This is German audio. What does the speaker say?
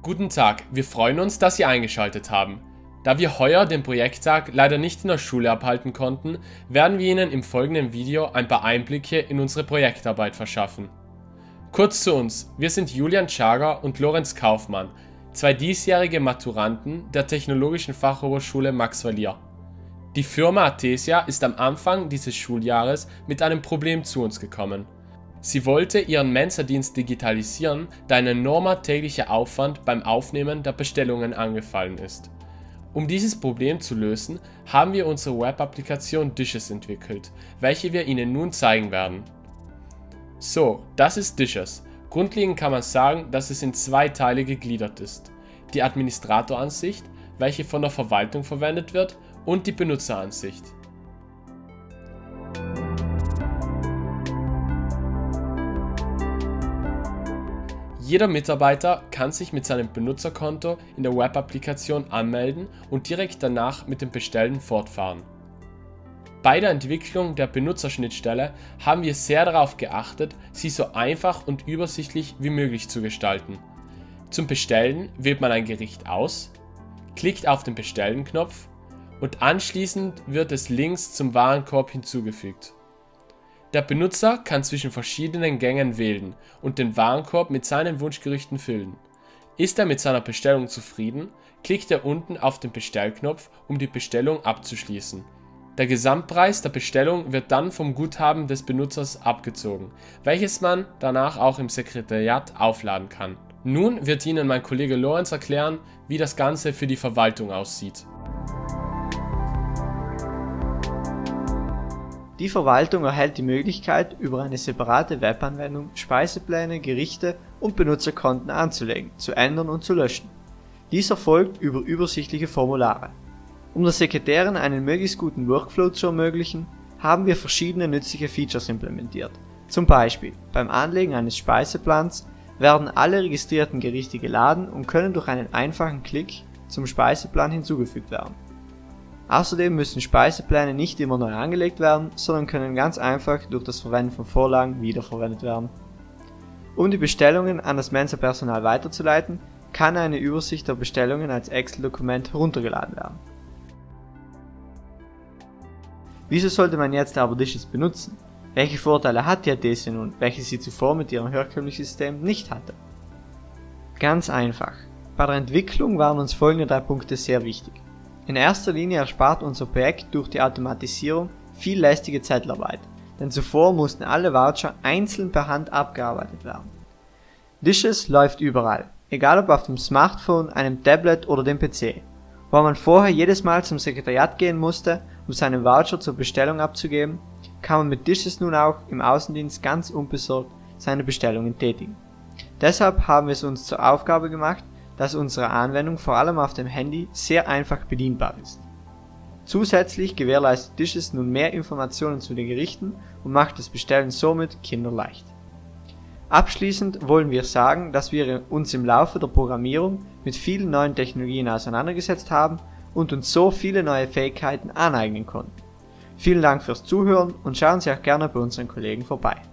Guten Tag, wir freuen uns, dass Sie eingeschaltet haben. Da wir heuer den Projekttag leider nicht in der Schule abhalten konnten, werden wir Ihnen im folgenden Video ein paar Einblicke in unsere Projektarbeit verschaffen. Kurz zu uns, wir sind Julian Schager und Lorenz Kaufmann, zwei diesjährige Maturanten der Technologischen Fachhochschule Max Valier. Die Firma Athesia ist am Anfang dieses Schuljahres mit einem Problem zu uns gekommen. Sie wollte ihren Mensa-Dienst digitalisieren, da ein enormer täglicher Aufwand beim Aufnehmen der Bestellungen angefallen ist. Um dieses Problem zu lösen, haben wir unsere Web-Applikation Dishes entwickelt, welche wir Ihnen nun zeigen werden. So, das ist Dishes. Grundlegend kann man sagen, dass es in zwei Teile gegliedert ist. Die Administratoransicht, welche von der Verwaltung verwendet wird, und die Benutzeransicht. Jeder Mitarbeiter kann sich mit seinem Benutzerkonto in der Web-Applikation anmelden und direkt danach mit dem Bestellen fortfahren. Bei der Entwicklung der Benutzerschnittstelle haben wir sehr darauf geachtet, sie so einfach und übersichtlich wie möglich zu gestalten. Zum Bestellen wählt man ein Gericht aus, klickt auf den Bestellen-Knopf und anschließend wird es links zum Warenkorb hinzugefügt. Der Benutzer kann zwischen verschiedenen Gängen wählen und den Warenkorb mit seinen Wunschgerichten füllen. Ist er mit seiner Bestellung zufrieden, klickt er unten auf den Bestellknopf, um die Bestellung abzuschließen. Der Gesamtpreis der Bestellung wird dann vom Guthaben des Benutzers abgezogen, welches man danach auch im Sekretariat aufladen kann. Nun wird Ihnen mein Kollege Lorenz erklären, wie das Ganze für die Verwaltung aussieht. Die Verwaltung erhält die Möglichkeit, über eine separate Webanwendung Speisepläne, Gerichte und Benutzerkonten anzulegen, zu ändern und zu löschen. Dies erfolgt über übersichtliche Formulare. Um der Sekretärin einen möglichst guten Workflow zu ermöglichen, haben wir verschiedene nützliche Features implementiert. Zum Beispiel beim Anlegen eines Speiseplans werden alle registrierten Gerichte geladen und können durch einen einfachen Klick zum Speiseplan hinzugefügt werden. Außerdem müssen Speisepläne nicht immer neu angelegt werden, sondern können ganz einfach durch das Verwenden von Vorlagen wiederverwendet werden. Um die Bestellungen an das Mensa-Personal weiterzuleiten, kann eine Übersicht der Bestellungen als Excel-Dokument heruntergeladen werden. Wieso sollte man jetzt aber Dishes benutzen? Welche Vorteile hat die Athesia nun, welche sie zuvor mit ihrem herkömmlichen System nicht hatte? Ganz einfach. Bei der Entwicklung waren uns folgende 3 Punkte sehr wichtig. In erster Linie erspart unser Projekt durch die Automatisierung viel lästige Zettelarbeit, denn zuvor mussten alle Voucher einzeln per Hand abgearbeitet werden. Dishes läuft überall, egal ob auf dem Smartphone, einem Tablet oder dem PC. Wo man vorher jedes Mal zum Sekretariat gehen musste, um seinen Voucher zur Bestellung abzugeben, kann man mit Dishes nun auch im Außendienst ganz unbesorgt seine Bestellungen tätigen. Deshalb haben wir es uns zur Aufgabe gemacht, dass unsere Anwendung vor allem auf dem Handy sehr einfach bedienbar ist. Zusätzlich gewährleistet Dishes nun mehr Informationen zu den Gerichten und macht das Bestellen somit kinderleicht. Abschließend wollen wir sagen, dass wir uns im Laufe der Programmierung mit vielen neuen Technologien auseinandergesetzt haben und uns so viele neue Fähigkeiten aneignen konnten. Vielen Dank fürs Zuhören und schauen Sie auch gerne bei unseren Kollegen vorbei.